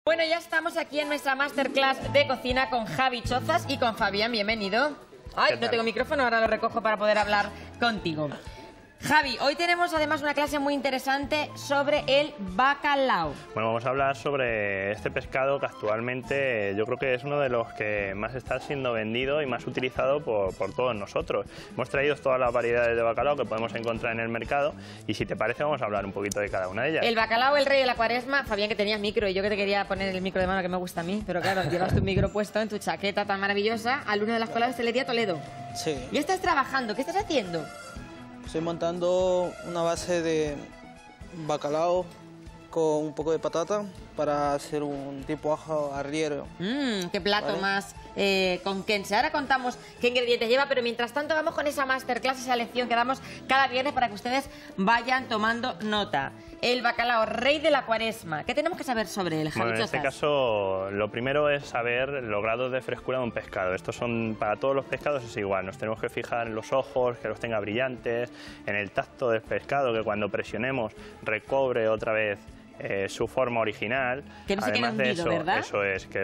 Bueno, ya estamos aquí en nuestra masterclass de cocina con Javi Chozas y con Fabián. Bienvenido. Ay, no tengo micrófono, ahora lo recojo para poder hablar contigo. Javi, hoy tenemos además una clase muy interesante sobre el bacalao. Bueno, vamos a hablar sobre este pescado que actualmente yo creo que es uno de los que más está siendo vendido y más utilizado por todos nosotros. Hemos traído todas las variedades de bacalao que podemos encontrar en el mercado y si te parece vamos a hablar un poquito de cada una de ellas. El bacalao, el rey de la cuaresma. Fabián, que tenías micro y yo que te quería poner el micro de mano que me gusta a mí, pero claro, llevas tu micro puesto en tu chaqueta tan maravillosa al Luna de las Coladas Hostelería Toledo. Sí. ¿Y estás trabajando? ¿Qué estás haciendo? Estoy montando una base de bacalao con un poco de patata para hacer un tipo ajo arriero. Qué plato más conquense. Ahora contamos qué ingredientes lleva, pero mientras tanto vamos con esa masterclass, esa lección que damos cada viernes para que ustedes vayan tomando nota. El bacalao, rey de la cuaresma. ¿Qué tenemos que saber sobre él, Javi? Bueno, en este caso, lo primero es saber los grados de frescura de un pescado. Estos son, para todos los pescados es igual. Nos tenemos que fijar en los ojos, que los tenga brillantes, en el tacto del pescado, que cuando presionemos recobre otra vez su forma original. Que no se quede hundido, eso, ¿verdad? Eso es, que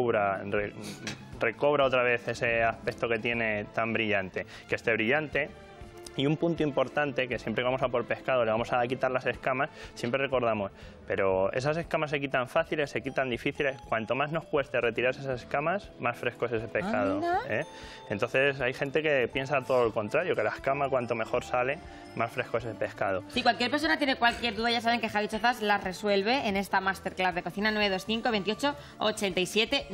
recobra otra vez ese aspecto que tiene tan brillante. Que esté brillante. Y un punto importante, que siempre que vamos a por pescado le vamos a quitar las escamas, siempre recordamos, pero esas escamas se quitan fáciles, se quitan difíciles, cuanto más nos cueste retirarse esas escamas, más fresco es ese pescado. Entonces hay gente que piensa todo lo contrario, que la escama cuanto mejor sale, más fresco es el pescado. Si cualquier persona tiene cualquier duda, ya saben que Javi Chozas las resuelve en esta masterclass de cocina 925 28 87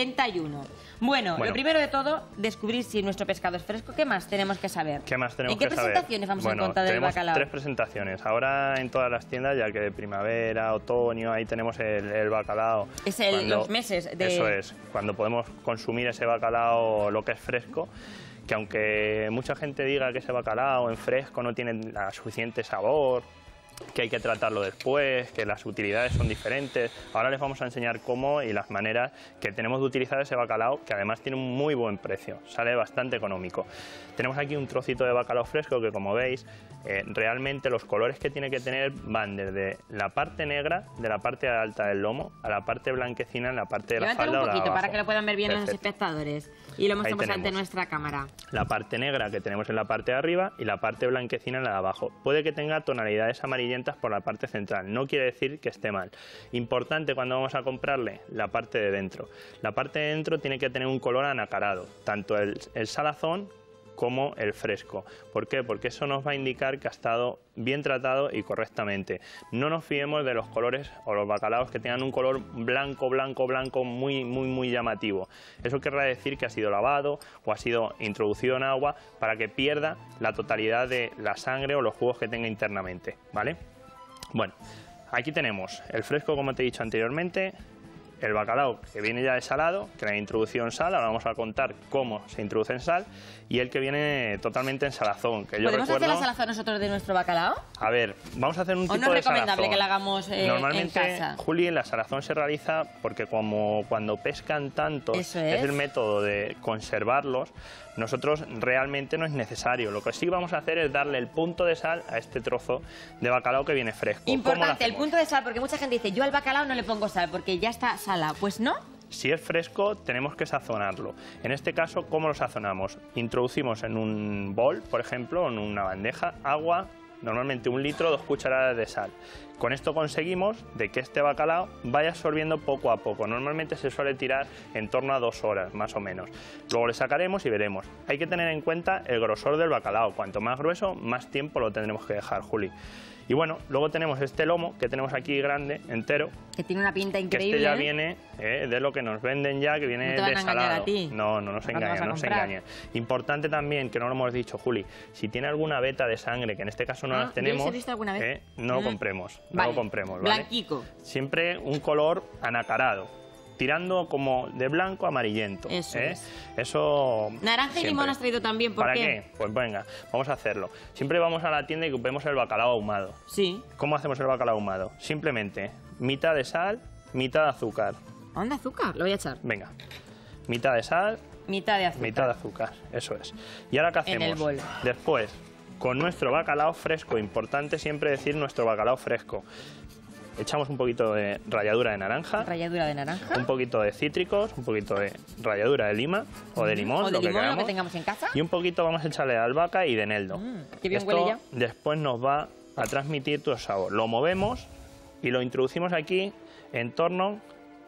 91. Bueno, lo primero de todo, descubrir si nuestro pescado es fresco. ¿Qué más tenemos que saber? ¿Qué más tenemos ¿En qué que saber? presentaciones vamos a encontrar del bacalao? Tenemos 3 presentaciones. Ahora en todas las tiendas, ya que de primavera, otoño, ahí tenemos el bacalao. Es los meses de... Eso es, cuando podemos consumir ese bacalao, lo que es fresco, que aunque mucha gente diga que ese bacalao en fresco no tiene la suficiente sabor, que hay que tratarlo después, que las utilidades son diferentes. Ahora les vamos a enseñar cómo y las maneras que tenemos de utilizar ese bacalao, que además tiene un muy buen precio, sale bastante económico. Tenemos aquí un trocito de bacalao fresco que, como veis, realmente los colores que tiene que tener van desde la parte negra de la parte alta del lomo a la parte blanquecina en la parte de la falda o la de abajo. Para que lo puedan ver bien los espectadores. Y lo mostramos ante nuestra cámara. La parte negra que tenemos en la parte de arriba y la parte blanquecina en la de abajo. Puede que tenga tonalidades amarillentas por la parte central, no quiere decir que esté mal. Importante cuando vamos a comprarle la parte de dentro. La parte de dentro tiene que tener un color anacarado, tanto el salazón como el fresco. ¿Por qué? Porque eso nos va a indicar que ha estado bien tratado y correctamente. No nos fiemos de los colores o los bacalaos que tengan un color blanco, blanco, blanco muy llamativo. Eso querrá decir que ha sido lavado o ha sido introducido en agua para que pierda la totalidad de la sangre o los jugos que tenga internamente, ¿vale? Bueno, aquí tenemos el fresco, como te he dicho anteriormente, el bacalao que viene ya de salado, que le he introducido en sal, ahora vamos a contar cómo se introduce en sal, y el que viene totalmente en salazón. Que yo ¿Podemos hacer la salazón nosotros de nuestro bacalao? A ver, vamos a hacer un tipo de salazón. ¿O no es recomendable que la hagamos normalmente, en casa? Juli, la salazón se realiza porque como cuando pescan tantos, es el método de conservarlos, nosotros realmente no es necesario. Lo que sí vamos a hacer es darle el punto de sal a este trozo de bacalao que viene fresco. Importante, el punto de sal, porque mucha gente dice, yo al bacalao no le pongo sal porque ya está salado. Pues no. Si es fresco, tenemos que sazonarlo. En este caso, ¿cómo lo sazonamos? Introducimos en un bol, por ejemplo, en una bandeja, agua, normalmente 1 litro, 2 cucharadas de sal. Con esto conseguimos de que este bacalao vaya absorbiendo poco a poco. Normalmente se suele tirar en torno a 2 horas, más o menos. Luego le sacaremos y veremos. Hay que tener en cuenta el grosor del bacalao. Cuanto más grueso, más tiempo lo tendremos que dejar, Juli. Y bueno, luego tenemos este lomo que tenemos aquí grande, entero. Que tiene una pinta increíble. Que este ya viene de lo que nos venden ya, que viene no te van de a engañar salado. A ti. No se engañan, no se engañan. Importante también, que no lo hemos dicho, Juli, si tiene alguna veta de sangre, que en este caso no las tenemos, ¿yo he visto alguna vez? No lo compremos, vale. No lo compremos. ¿vale? Blanquico. Siempre un color anacarado, tirando como de blanco a amarillento. Eso es. Eso naranja siempre. Y limón has traído también, ¿por qué? ¿Para qué? Pues venga, vamos a hacerlo. Siempre vamos a la tienda y vemos el bacalao ahumado. Sí. ¿Cómo hacemos el bacalao ahumado? Simplemente mitad de sal, mitad de azúcar. ¿Dónde azúcar? Lo voy a echar. Venga, mitad de sal, mitad de azúcar. Mitad de azúcar, eso es. ¿Y ahora qué hacemos? En el bol. Después, con nuestro bacalao fresco, importante siempre decir nuestro bacalao fresco. echamos un poquito de ralladura de naranja, Ralladura de naranja. un poquito de cítricos, un poquito de ralladura de lima o de limón, O de lo que limón, lo queramos. que tengamos en casa. Y un poquito vamos a echarle de albahaca y de eneldo. Qué bien Esto huele ya. después nos va a transmitir todo el sabor. Lo movemos y lo introducimos aquí en torno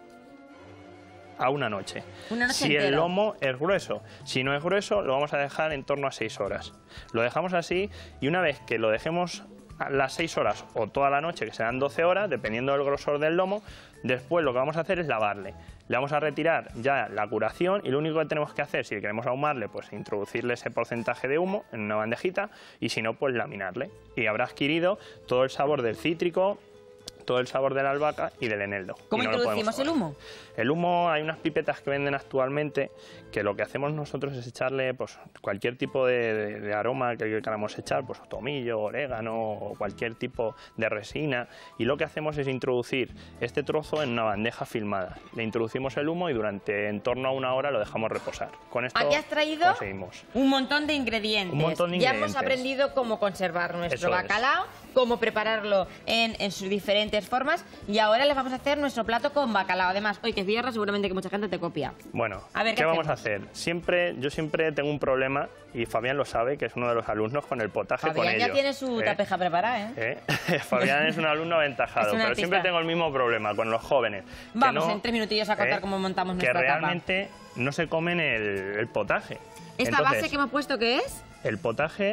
a una noche. Una noche si el entera. lomo es grueso, si no es grueso, lo vamos a dejar en torno a 6 horas. Lo dejamos así y una vez que lo dejemos a las 6 horas o toda la noche, que serán 12 horas, dependiendo del grosor del lomo, después lo que vamos a hacer es lavarle. Le vamos a retirar ya la curación y lo único que tenemos que hacer, si queremos ahumarle, pues introducirle ese porcentaje de humo en una bandejita y si no, pues laminarle. Y habrá adquirido todo el sabor del cítrico, todo el sabor de la albahaca y del eneldo. ¿Cómo Y no lo introducimos podemos el tomar. humo? El humo, hay unas pipetas que venden actualmente que lo que hacemos nosotros es echarle pues cualquier tipo de aroma que queramos echar, pues tomillo, orégano o cualquier tipo de resina, y lo que hacemos es introducir este trozo en una bandeja filmada. Le introducimos el humo y durante en torno a una hora lo dejamos reposar. Con esto Aquí has traído conseguimos. un montón de ingredientes. Un montón de Ya hemos ingredientes. aprendido cómo conservar nuestro Eso es. bacalao, cómo prepararlo en sus diferentes formas, y ahora les vamos a hacer nuestro plato con bacalao. Además, hoy que es viernes, seguramente que mucha gente te copia. Bueno, A ver, ¿qué ¿qué vamos a hacemos? hacer? Yo siempre tengo un problema, y Fabián lo sabe, que es uno de los alumnos, con el potaje con Fabián ello. ya tiene su tapeja preparada, ¿eh? Fabián es un alumno aventajado, Es un pero artista. siempre tengo el mismo problema con los jóvenes. que Vamos no- en 3 minutillos a contar cómo montamos que nuestra tapa. realmente no se comen el potaje. ¿Esta Entonces, base que hemos puesto qué es? el potaje,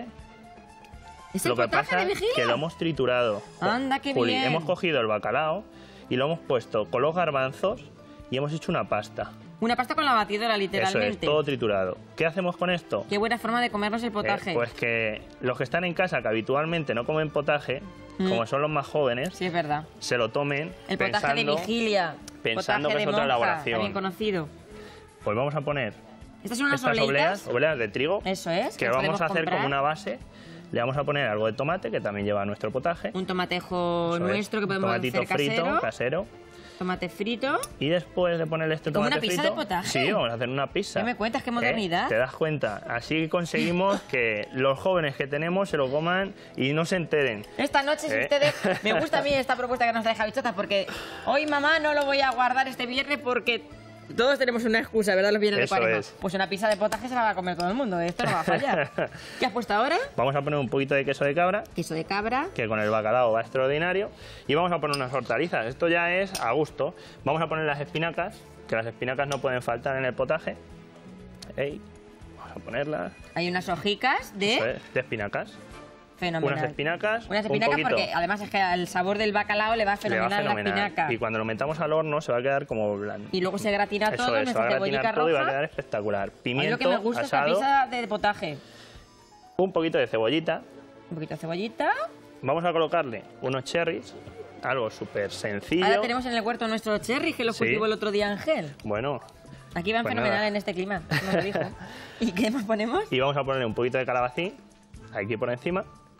¿Es el lo que potaje pasa de es vigilia? que lo hemos triturado. Anda, qué Juli, bien. hemos cogido el bacalao y lo hemos puesto con los garbanzos y hemos hecho una pasta. Una pasta con la batidora, Eso literalmente. es, todo triturado. ¿Qué hacemos con esto? Qué buena forma de comernos el potaje. Pues que los que están en casa, que habitualmente no comen potaje, como son los más jóvenes, Sí, es verdad. se lo tomen El potaje de pensando, vigilia. pensando potaje que es de otra monja, elaboración. también conocido. Pues vamos a poner Estas son unas estas obleitas. obleas de trigo, Eso es. que las vamos podemos a hacer comprar. como una base. Le vamos a poner algo de tomate, que también lleva nuestro potaje. Un tomatejo Eso es, nuestro que un podemos tomatito hacer frito, casero. Tomate frito. Y después de ponerle este ¿Como tomate una pizza frito, de potaje? sí, vamos a hacer una pizza. ¿Qué me cuentas? ¿Qué modernidad? ¿Te das cuenta? Así conseguimos que los jóvenes que tenemos se lo coman y no se enteren. Esta noche, si ¿Eh? ustedes... Me gusta a mí esta propuesta que nos trae Javi Chozas, porque hoy, mamá, no lo voy a guardar este viernes porque todos tenemos una excusa, ¿verdad? Los viernes de Eso Cuaresma. es. Pues una pizza de potaje se la va a comer todo el mundo. Esto no va a fallar. ¿Qué has puesto ahora? Vamos a poner un poquito de queso de cabra, Queso de cabra. que con el bacalao va extraordinario. Y vamos a poner unas hortalizas. Esto ya es a gusto. Vamos a poner las espinacas, que las espinacas no pueden faltar en el potaje. Ey, vamos a ponerlas. Hay unas hojicas Eso de... es, de espinacas. Fenomenal. Unas espinacas, Unas un espinacas poquito. porque además es que el sabor del bacalao le va Le va fenomenal a la fenomenal. espinaca. Y cuando lo metamos al horno se va a quedar como blando. Y luego se gratina Eso todo, es, se va nuestra a gratinar cebollica todo y va a roja. quedar espectacular. A mí Pimiento lo que me gusta es la asado, pizza de potaje. un poquito de cebollita. Un poquito de cebollita. Vamos a colocarle unos cherries, algo súper sencillo. Ahora tenemos en el huerto nuestros cherries que los Sí. cultivó el otro día Ángel. Bueno, Aquí van Pues fenomenal nada. en este clima, nos lo dijo. ¿Y qué más ponemos? y vamos a ponerle un poquito de calabacín aquí por encima.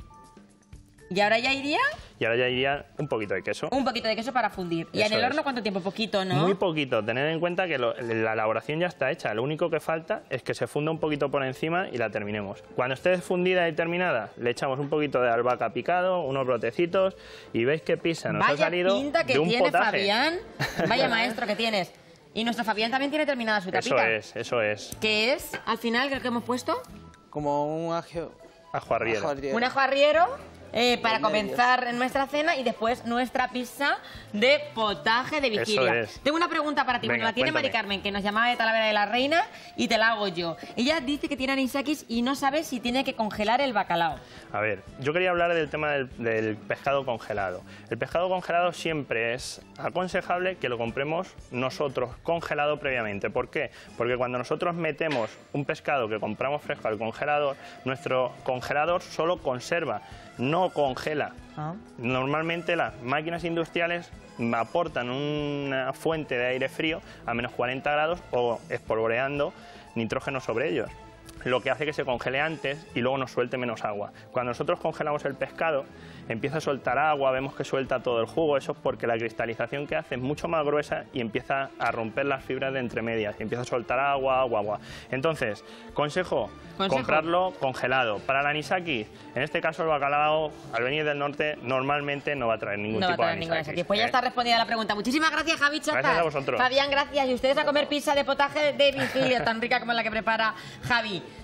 Y ahora ya iría Y ahora ya iría un poquito de queso. un poquito de queso para fundir. ¿Y en Eso el es. horno cuánto tiempo? Poquito, ¿no? Muy poquito. Tened en cuenta que la elaboración ya está hecha. Lo único que falta es que se funda un poquito por encima y la terminemos. Cuando esté fundida y terminada, le echamos un poquito de albahaca picado, unos brotecitos y veis que pizza nos ha Vaya salido pinta que de un tiene potaje. Fabián. Vaya maestro que tienes. Y nuestro Fabián también tiene terminada su tapita. Eso es. ¿Qué es, al final, que hemos puesto? Como un ajo. Ajo arriero. ajo arriero. Un ajo arriero para Con comenzar nuestra cena y después nuestra pizza de potaje de vigilia. Eso es. Tengo una pregunta para ti. Venga, Bueno, la tiene Mari cuéntame. Carmen, que nos llamaba de Talavera de la Reina, y te la hago yo. Ella dice que tiene anisakis y no sabe si tiene que congelar el bacalao. A ver, yo quería hablar del tema del pescado congelado. El pescado congelado siempre es aconsejable que lo compremos nosotros congelado previamente. ¿Por qué? Porque cuando nosotros metemos un pescado que compramos fresco al congelador, nuestro congelador solo conserva, no congela. Normalmente las máquinas industriales aportan una fuente de aire frío a menos 40 grados o espolvoreando nitrógeno sobre ellos. lo que hace que se congele antes y luego nos suelte menos agua. Cuando nosotros congelamos el pescado, empieza a soltar agua, vemos que suelta todo el jugo, eso es porque la cristalización que hace es mucho más gruesa y empieza a romper las fibras de entre medias, y empieza a soltar agua. Entonces, consejo, comprarlo congelado. Para el anisakis, en este caso el bacalao, al venir del norte, normalmente no va a traer ningún tipo de anisakis. Pues ya está respondida la pregunta. Muchísimas gracias, Javi Chozas. Gracias a vosotros. Fabián, gracias. Y ustedes a comer pizza de potaje de Virgilio, tan rica como la que prepara Javi.